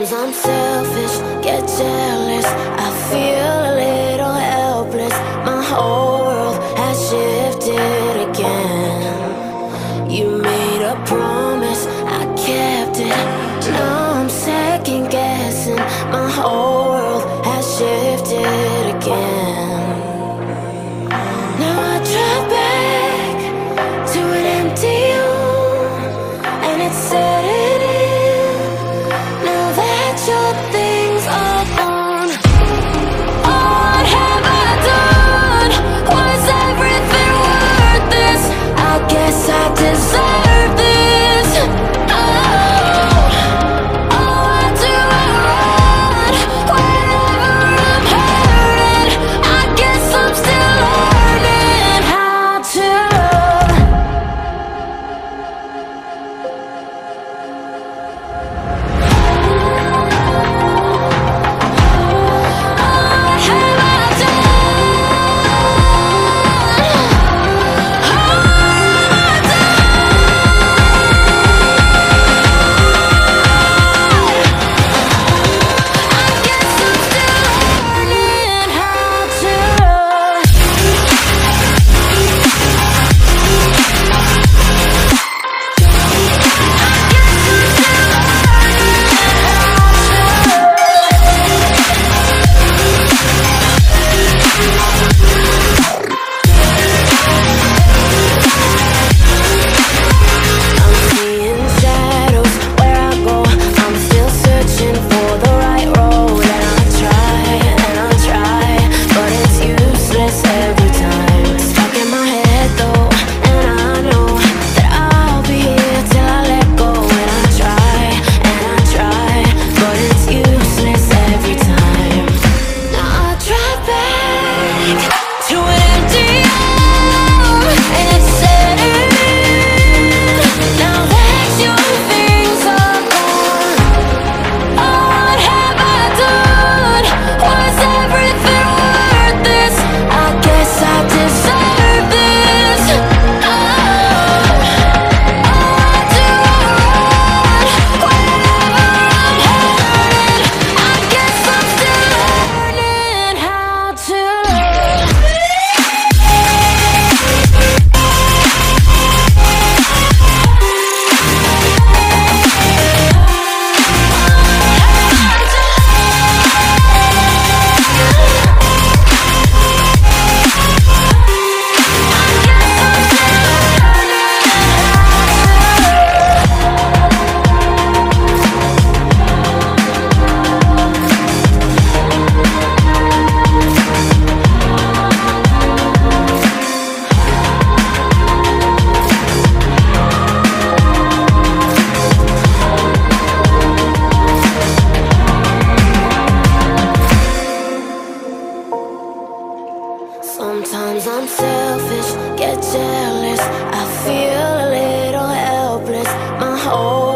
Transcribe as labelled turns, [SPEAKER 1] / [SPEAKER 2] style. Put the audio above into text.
[SPEAKER 1] Sometimes I'm selfish, get jealous, I feel a little helpless. My whole world has shifted again. You made a promise, I kept it. Now I'm second guessing. My whole world has shifted again. Now I drive back to an empty home, and it's setting in. Now that your things are gone, what have I done? Was everything worth this? I guess I deserve this. Why do I run whenever I'm hurting? I guess I'm still learning how to love. What have I Sometimes I'm selfish, get jealous, I feel a little helpless. My whole